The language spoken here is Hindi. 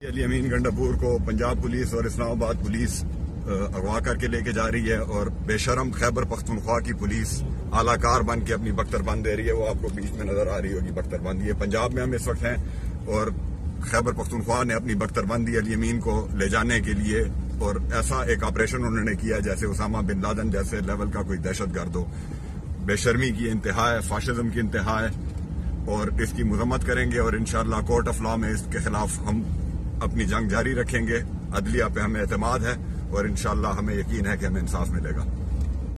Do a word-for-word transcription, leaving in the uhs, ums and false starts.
अली अमीन गंडापुर को पंजाब पुलिस और इस्लामाबाद पुलिस अगवा करके लेके जा रही है और बेशरम खैबर पख्तूनख्वा की पुलिस आलाकार बन के अपनी बख्तरबंद दे रही है। वो आपको बीच में नजर आ रही होगी बख्तरबंदी। ये पंजाब में हम इस वक्त हैं और खैबर पख्तूनख्वा ने अपनी बख्तरबंदी अली अमीन को ले जाने के लिए और ऐसा एक ऑपरेशन उन्होंने किया जैसे उसामा बिन लादेन जैसे लेवल का कोई दहशतगर्द हो। बेशर्मी की इंतहा है, फाशिज्म की इंतहा है और इसकी मजम्मत करेंगे और इंशाअल्लाह कोर्ट ऑफ लॉ में इसके खिलाफ हम अपनी जंग जारी रखेंगे। अदलिया पे हमें एतमाद है और इंशाअल्लाह हमें यकीन है कि हमें इंसाफ मिलेगा।